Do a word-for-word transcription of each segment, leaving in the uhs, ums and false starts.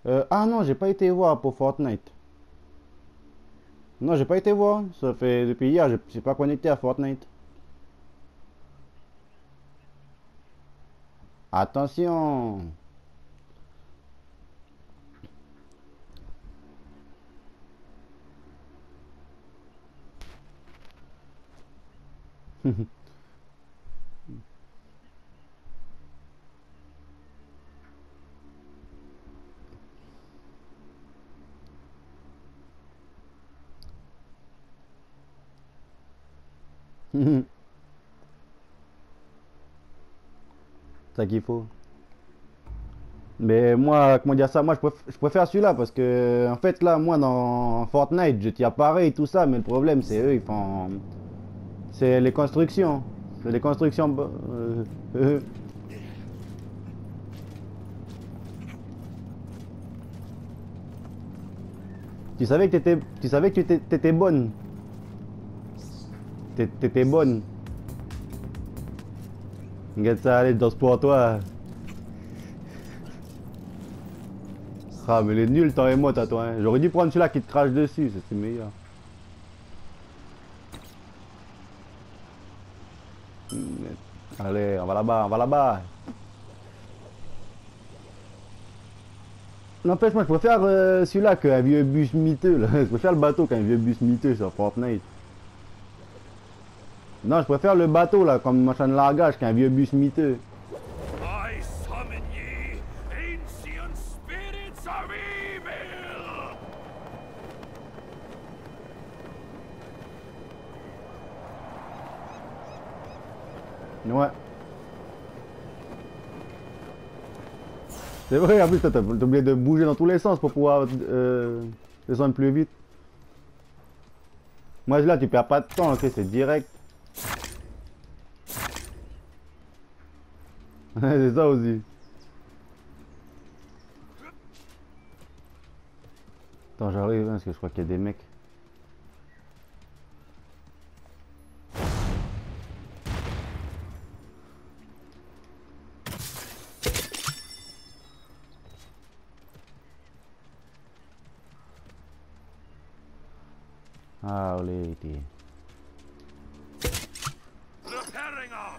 Euh, ah non, j'ai pas été voir pour Fortnite. Non, j'ai pas été voir. Ça fait depuis hier, je suis pas connecté à Fortnite. Attention. Ça qu'il faut. Mais moi, comment dire ça, moi je préfère, je préfère celui-là parce que en fait là, moi dans Fortnite, je tire pareil et tout ça, mais le problème c'est eux, ils font, c'est les constructions, c'est les constructions. euh, euh. Tu savais que t'étais, tu savais que tu étais- t'étais bonne, T'é- t'étais bonne. Regarde ça, allez, danse pour toi. Ah mais les nuls, toi et moi, t'as toi. Hein. J'aurais dû prendre celui-là qui te crache dessus, c'est meilleur. Allez, on va là-bas, on va là-bas. N'empêche, moi je préfère euh, celui-là qu'un vieux bus miteux. Là. Je préfère le bateau qu'un vieux bus miteux sur Fortnite. Non, je préfère le bateau là, comme machin de largage qu'un vieux bus miteux. I summon ye, ancient spirits of evil! Ouais. C'est vrai, en plus, t'as oublié de bouger dans tous les sens pour pouvoir euh, descendre plus vite. Moi là, tu perds pas de temps, ok, c'est direct. C'est ça aussi. Attends, j'arrive, hein, parce que je crois qu'il y a des mecs. Ah, olé, t'es... Repairing armor!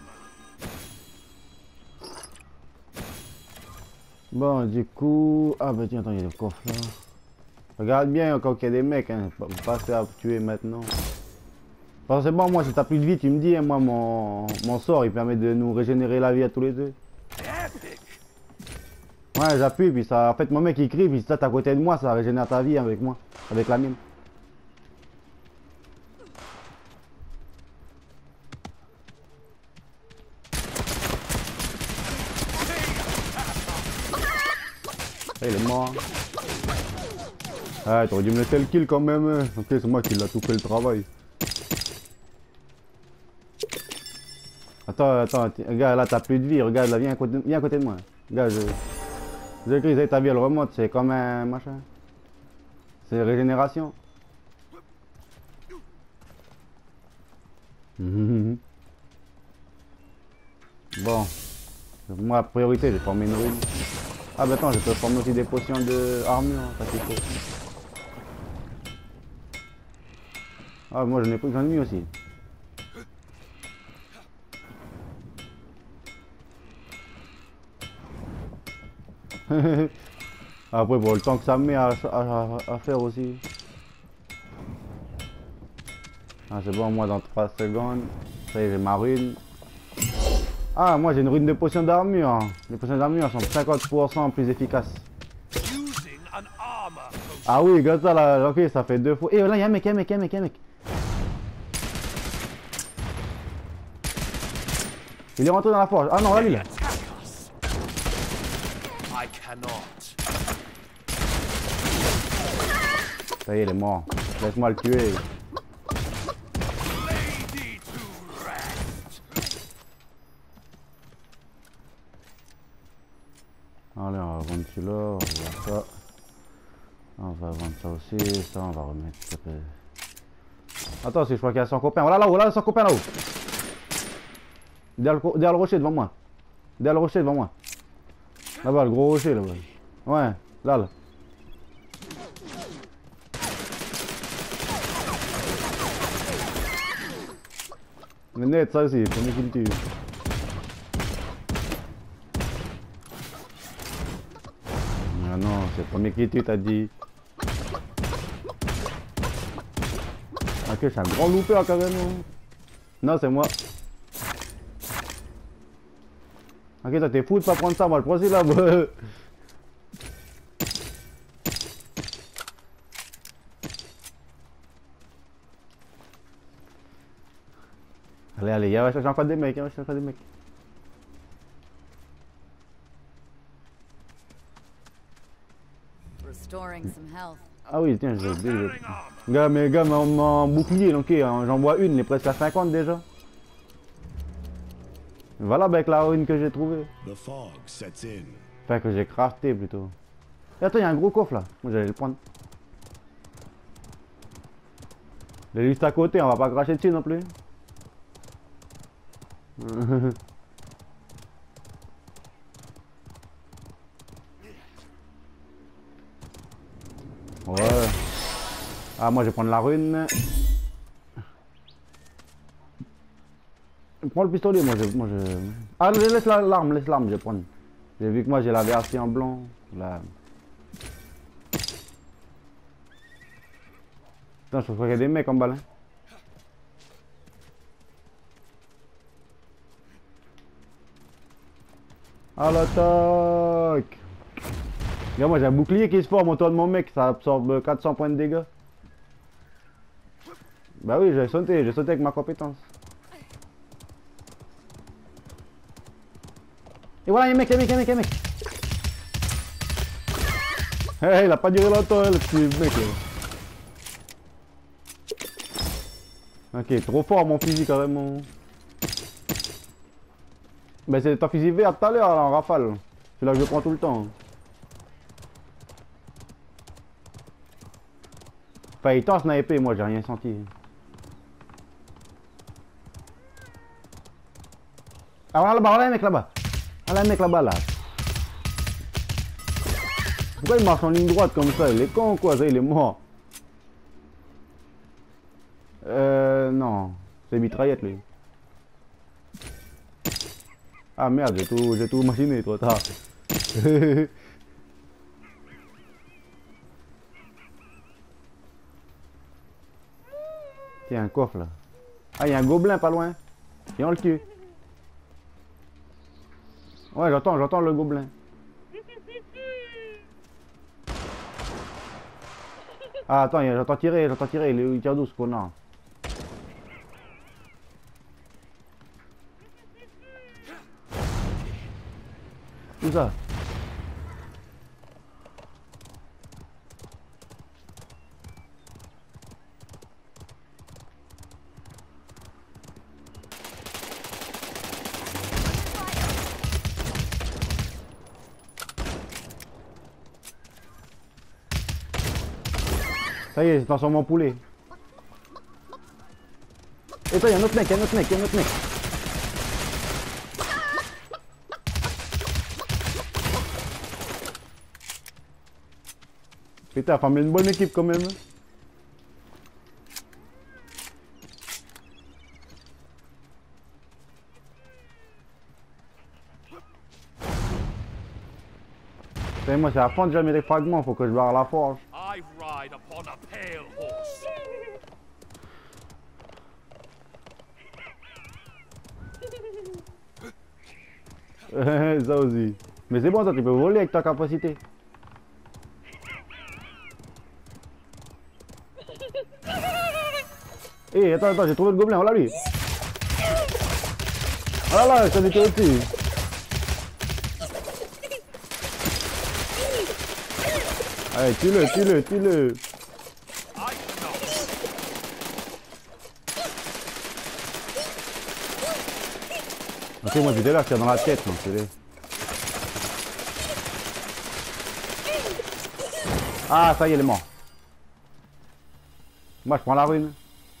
Bon, du coup... Ah bah tiens, attends, il y a le coffre là. Regarde bien encore qu'il y a des mecs, hein. Faut pas se faire tuer maintenant. Forcément, moi, si t'as plus de vie, tu me dis, hein, moi, mon... mon sort, il permet de nous régénérer la vie à tous les deux. Ouais, j'appuie, puis ça... En fait, mon mec, il crie, puis si ça, t'es à côté de moi, ça régénère ta vie avec moi. Avec la mine. Ah, il est mort. Ah, t'aurais dû me laisser le kill quand même. Hein. Ok, c'est moi qui l'a tout fait le travail. Attends, attends, regarde, là t'as plus de vie, regarde, là, viens à côté, viens à côté de moi. Regarde, je... Je crie, ta vie elle remonte, c'est comme un machin. C'est régénération. Bon. Moi, priorité, j'ai formé une ruine. Ah bah attends, je peux former aussi des potions de armure, ça qu'il faut. Ah, moi j'en ai pris, j'en ai mis aussi. Après, pour le temps que ça me met à, à, à faire aussi. Ah, c'est bon, moi dans trois secondes. Ça y est, j'ai ma ruine. Ah, moi j'ai une ruine de potions d'armure. Les potions d'armure sont cinquante pour cent plus efficaces. Ah oui, regarde ça là, ok, ça fait deux fois. Et là, il y a un mec, il y a un mec, il y a un mec, il y a un mec. Il est rentré dans la forge. Ah non, là, lui là. Ça y est, il est mort. Laisse-moi le tuer. Allez, on va vendre celui-là, on va voir ça. On va vendre ça aussi, ça on va remettre. Ça peut... Attends, si je crois qu'il y a son copain. Voilà là-haut, là, son copain là-haut. Derrière le, derrière le rocher devant moi. Derrière le rocher devant moi. Là-bas, le gros rocher là-bas. Ouais, là, là. Mais net, ça aussi, premier qui le tue. Ah non, c'est le premier qui le tue, t'as dit. Ok, c'est un grand looper carrément. Non, c'est moi. Ok, toi t'es fou de pas prendre ça, moi le prends là, moi. Allez, allez, y'a chercher encore des mecs, y'a chercher encore des mecs. Restoring some health. Ah oui, tiens, j'ai oublié. Gars, mais gars, mon, mon bouclier, ok, hein, j'en vois une, il est presque à cinquante déjà. Voilà avec la ruine que j'ai trouvée. Enfin, que j'ai crafté plutôt. Et attends, il y a un gros coffre là. Moi j'allais le prendre. Il est juste à côté, on va pas cracher dessus non plus. Ouais. Ah, moi je vais prendre la rune. Prends le pistolet, moi je. Moi, je... Ah, laisse l'arme, laisse l'arme, je vais prendre. J'ai vu que moi j'ai la version blanc. Là. Putain, je crois qu'il y a des mecs en bas là. À l'attaque! Regarde, moi j'ai un bouclier qui se forme autour de mon mec, ça absorbe quatre cents points de dégâts. Bah oui, j'ai sauté, j'ai sauté avec ma compétence. Et voilà, y'a un mec, y'a un mec, y'a un mec, y'a un mec. Hé, hey, il a pas duré longtemps, le petit mec là. Ok, trop fort mon fusil carrément. Bah c'est ton fusil vert tout à l'heure en rafale. C'est là que je prends tout le temps. Enfin, il tend sniper, moi j'ai rien senti. Ah voilà là-bas, voilà un mec là-bas. Voilà un mec là-bas là. Pourquoi il marche en ligne droite comme ça? Il est con ou quoi? Ça, il est mort. Euh non. C'est mitraillette lui. Ah merde, j'ai tout, j'ai tout machiné trop tard. Tiens, un coffre là. Ah, il y a un gobelin pas loin. Et on le tue. Ouais, j'entends, j'entends le gobelin. Ah, attends, j'entends tirer, j'entends tirer. Il, il tire d'où ce connard? Où ça? Ça y est, c'est transformé en poulet. Et toi, il y a un autre mec, il y a un autre mec, il y a un autre mec. Putain, a formé une bonne équipe quand même. Et moi, c'est à fond jamais des fragments, faut que je barre la forge. I ride upon a pale horse. Ça aussi. Mais c'est bon, ça, tu peux voler avec ta capacité. Eh, hey, attends, attends, j'ai trouvé le gobelin, voilà lui. Ah là, je t'en étais au-dessus. Allez, tue-le, tue-le, tue-le. Ok, moi j'étais là, je tire dans la tête, donc c'est vrai. Ah, ça y est, il est mort. Moi je prends la rune.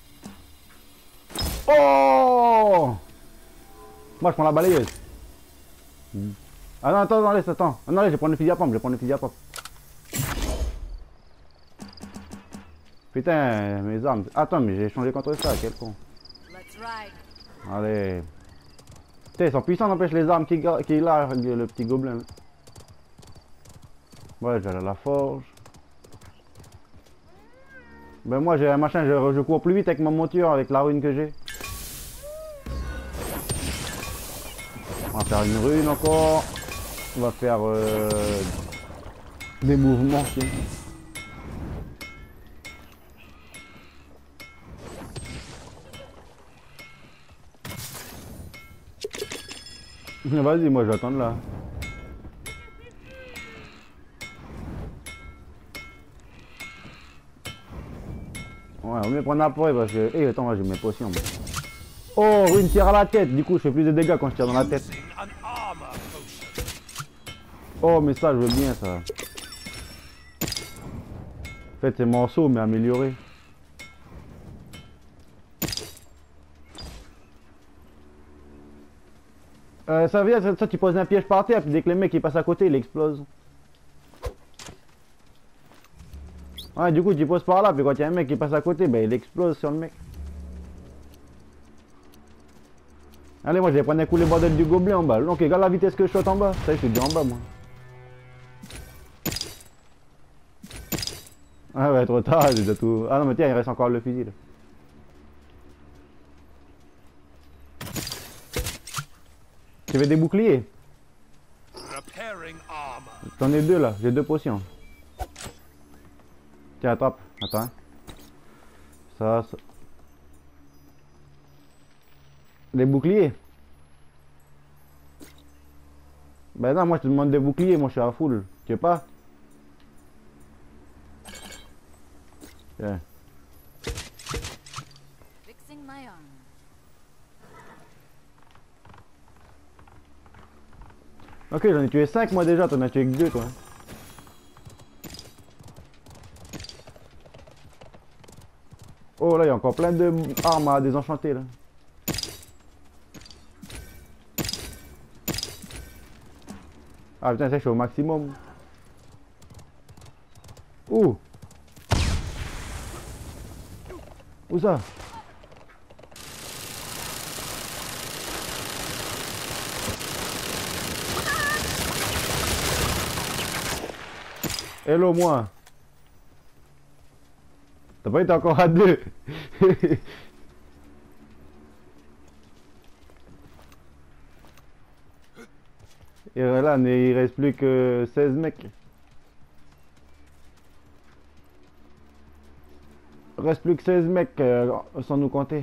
Oh! Moi je prends la balayeuse. Ah non, attends, non, laisse, attends. Ah non, laisse, je vais prendre le fusil à pompe, je vais prendre le fusil à pompe. Putain, mes armes. Attends, mais j'ai changé contre ça, quel con. Allez. Putain, ils sont puissants, n'empêche les armes qui, qui est là, le petit gobelin. Ouais, j'ai la forge. Ben moi j'ai un machin, je, je cours plus vite avec ma monture, avec la rune que j'ai. On va faire une rune encore. On va faire euh, des mouvements. Tiens. Vas-y, moi je vais attendre là. Ouais, on va mieux prendre après parce que... Eh, hey, attends, j'ai mes potions. Moi. Oh, une tire à la tête. Du coup, je fais plus de dégâts quand je tire dans la tête. Oh, mais ça, je veux bien ça. En fait, c'est morceau, mais amélioré. Euh, ça vient, ça, ça, tu poses un piège par terre, puis dès que les mecs ils passent à côté, il explose. Ouais, du coup, tu poses par là, puis quand il y a un mec qui passe à côté, ben il explose sur le mec. Allez, moi je vais prendre un coup les bordels du gobelin en bas. Donc, regarde la vitesse que je saute en bas. Ça y est, je suis déjà en bas, moi. Ah ouais, trop tard, j'ai déjà tout. Ah non, mais tiens, il reste encore le fusil là. Tu veux des boucliers? J'en ai deux là, j'ai deux potions. Tiens, attrape, attends. Ça, ça. Des boucliers? Ben non, moi je te demande des boucliers, moi je suis à full. Tu veux pas? Tiens. Ok, j'en ai tué cinq moi déjà, t'en as tué que deux toi. Oh là, il y a encore plein de armes à désenchanter là. Ah putain, ça je suis au maximum. Où? Où ça? Hello moi. T'as pas été encore à deux. Et là, il reste plus que seize mecs. Il reste plus que seize mecs euh, sans nous compter.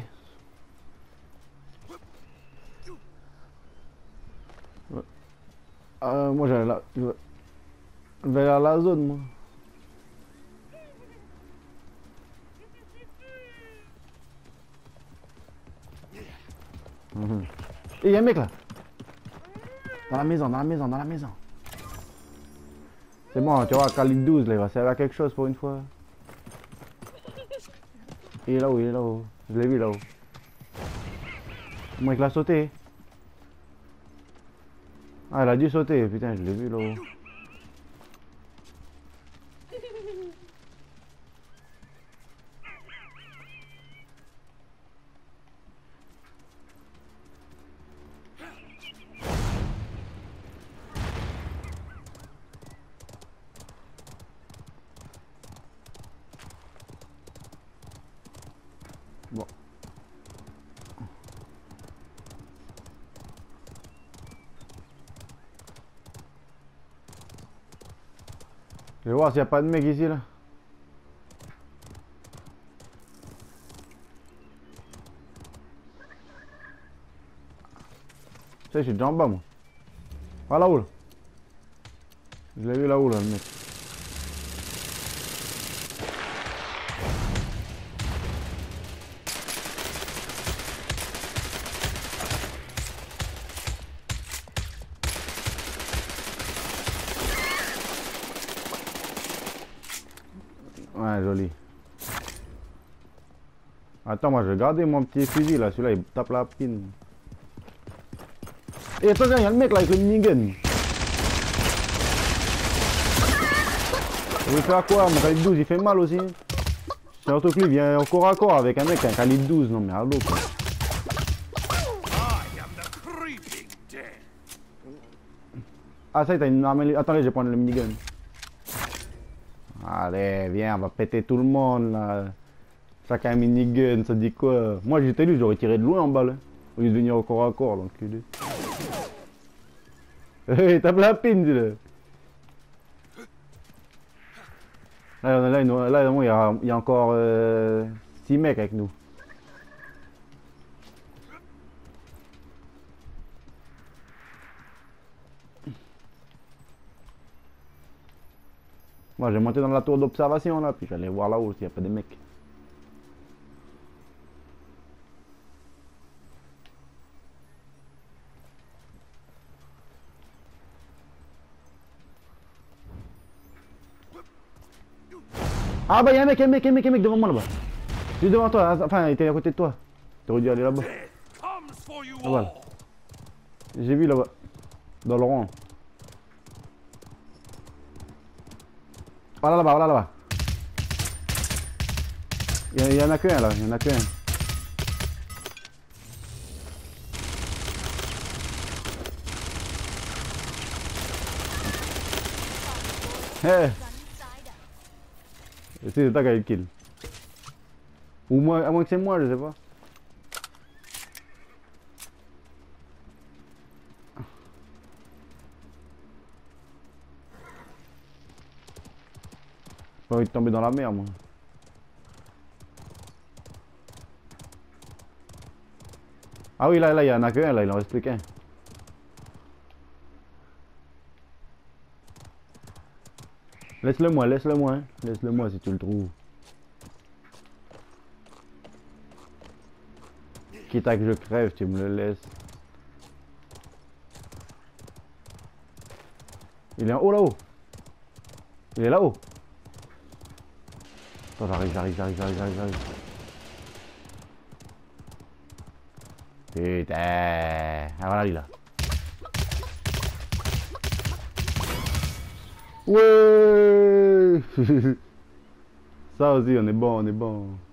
Euh, moi j'allais là. Je vais vers la zone moi. Mmh. Et il y a un mec là. Dans la maison, dans la maison, dans la maison. C'est bon, tu vois, Khalid douze, là, il va servir à quelque chose pour une fois. Il est là-haut, il est là-haut. Je l'ai vu là-haut. Moi, il l'a sauté. Ah, il a dû sauter, putain, je l'ai vu là-haut. Bon. Je vais voir s'il n'y a pas de mec ici là. Tu sais, je suis déjà en bas moi. Pas là-haut là. Je l'ai vu là-haut là le mec. Ouais, joli. Attends, moi je vais garder mon petit fusil là, celui-là il tape la pine. Et attention, il y a le mec là avec le minigun. Il veut faire quoi? Mon calibre douze il fait mal aussi. Surtout que lui vient au corps à corps avec un mec qui a un calibre douze, non mais allô quoi. Ah, ça y est, t'as une arme. Attendez, je vais prendre le minigun. Allez, viens, on va péter tout le monde là. Chacun un minigun, ça dit quoi? Moi j'étais lui, j'aurais tiré de loin en balle. Hein, au lieu de venir au corps à corps, l'enculé. Hé, tape la pine, dis-le. Là, là, là, là, il y a, il y a encore six mecs avec nous. Moi, j'ai monté dans la tour d'observation là, puis j'allais voir là-haut s'il n'y a pas des mecs. Ah bah y'a un mec, un mec, un mec, un mec devant moi là-bas. Il est devant toi, enfin il était à côté de toi. T'aurais dû aller là-bas. Ah, voilà. J'ai vu là-bas. Dans le rond. Voilà là-bas, voilà là-bas. Il y, y en a qu'un là, il y en a qu'un. Hé. C'est toi qui as eu le kill. Ou moi, à moins que c'est moi, je sais pas. J'ai pas envie de tomber dans la mer, moi. Ah oui, là, là, il y en a qu'un, là, il en reste plus qu'un. Laisse-le moi, laisse-le moi, hein. Laisse-le moi si tu le trouves. Quitte à que je crève, tu me le laisses. Il est en haut là-haut. Il est là-haut. Attends, j'arrive, j'arrive, j'arrive, j'arrive, j'arrive, j'arrive. Putain. Ah voilà, il est là. Ouais. Ça aussi, on est bon, on est bon.